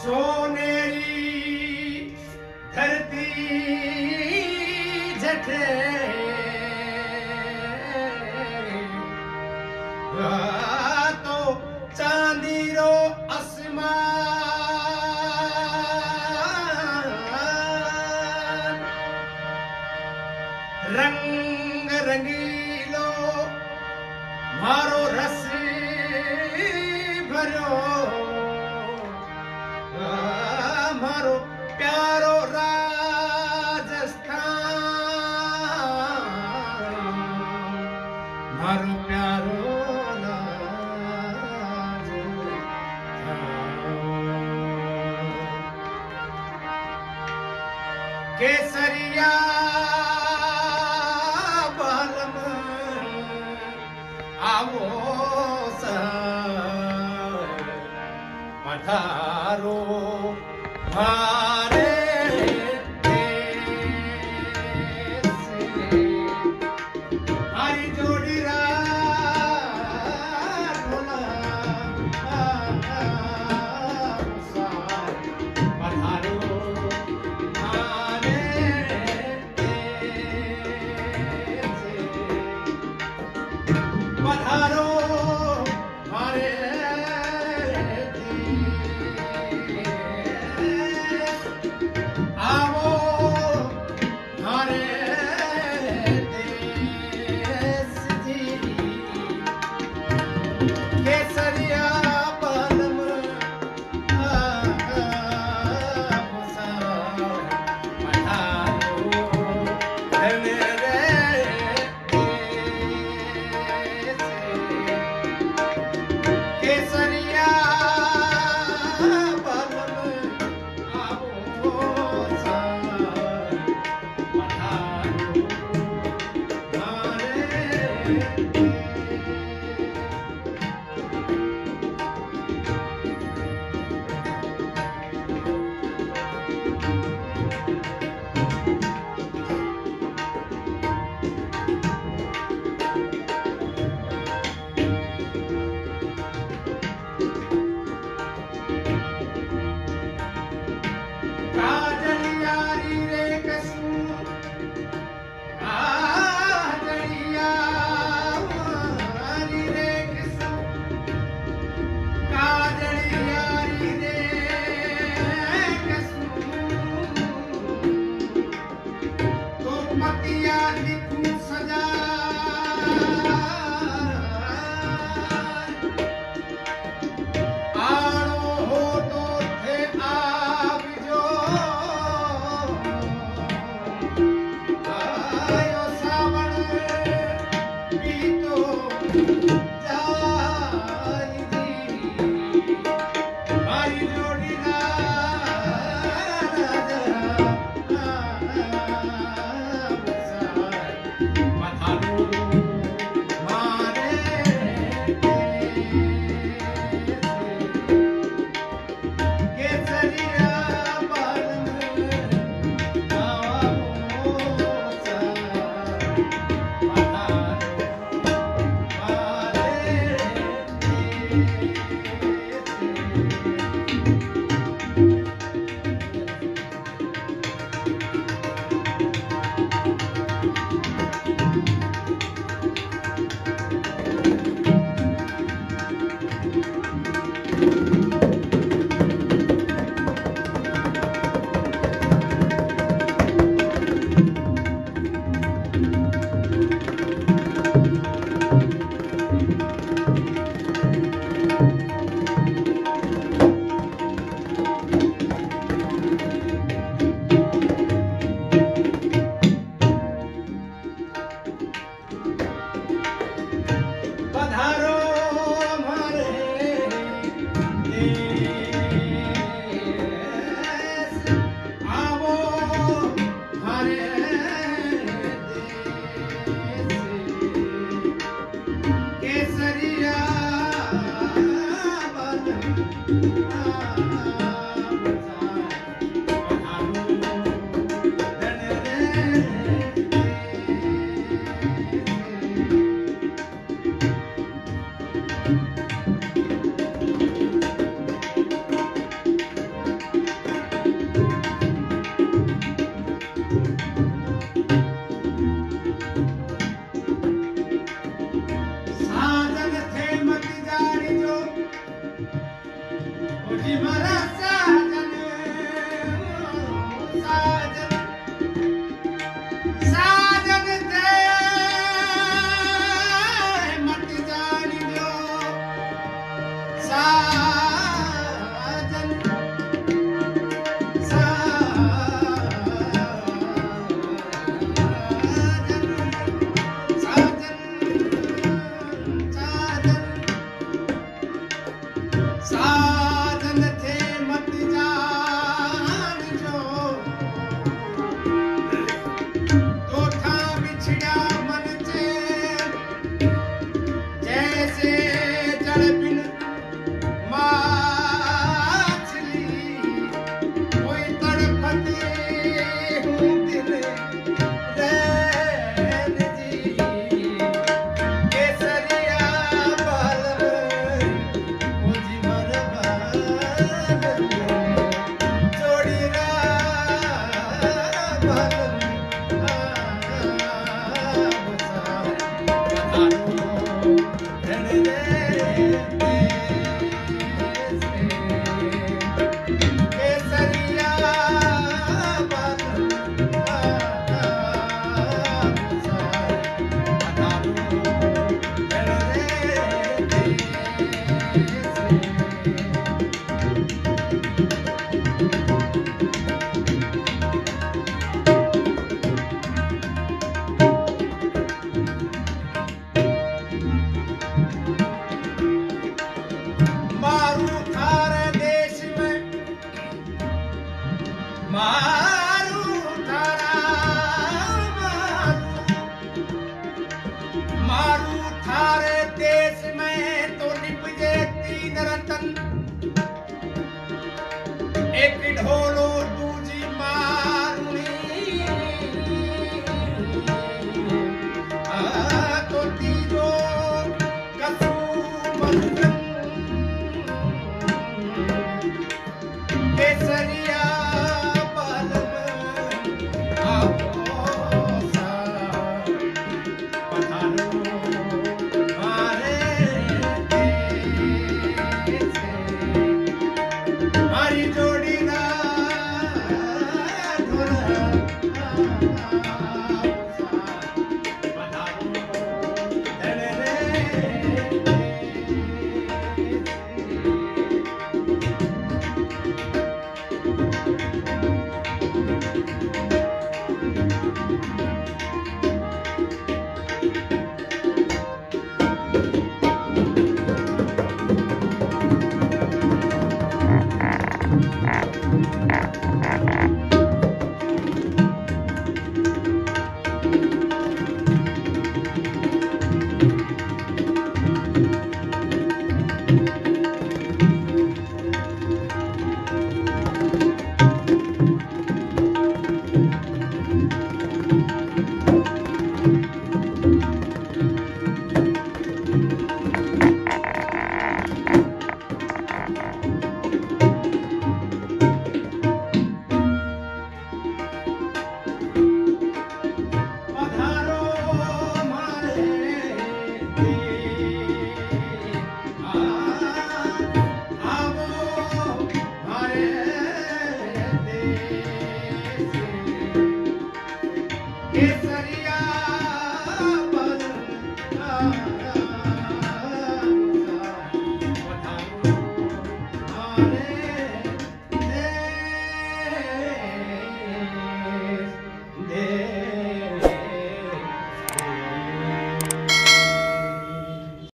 सोनेरी धरती जठे तो चांदी रो आसमान रंग रंगीलो मारो रस भरो मारो प्यारो राजस्थान मारो प्यारो केसरिया बलम आवो पधारो मारे देश हरी जोड़ी राधोला पधारो पधारो मारे आवो मारे देश जी केसरिया बलम पधारो केसरिया बलम आवो पधारो मारे काजलियारी रे कसू काजलियारी रे कसू काजलियारी रे कसू तो पतिया लिखूं सजा आड़ो हो तो थे आप जो आयो सावन बीतो जाई दी हरी जोड़ी पधारो मारे केसरिया बलम आवो पधारो मारे मारू थारा मारू थारे देश में तो निपजे तीन रतन, एक ढोलो दूजी मारुनी, तो तीजो कसू मधुरम केसरिया पदम आपोसा पधारो मारे देश से। मारी जोड़ी ना ढोला पधारो रे रे Ah.